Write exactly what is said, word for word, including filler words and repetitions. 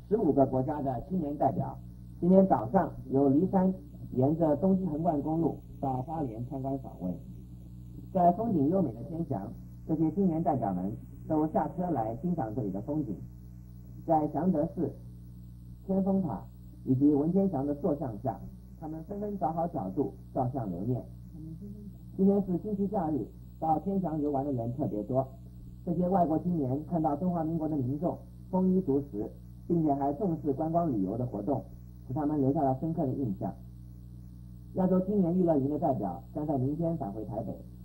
十五个国家的青年代表，今天早上由梨山沿着东西横贯公路到花莲参观访问。在风景优美的天祥，这些青年代表们都下车来欣赏这里的风景。在祥德寺、天峰塔以及文天祥的塑像下，他们纷纷找好角度照相留念。今天是星期假日，到天祥游玩的人特别多。这些外国青年看到中华民国的民众丰衣足食，并且还重视观光旅游的活动，使他们留下了深刻的印象。亚洲青年娱乐营的代表将在明天返回台北。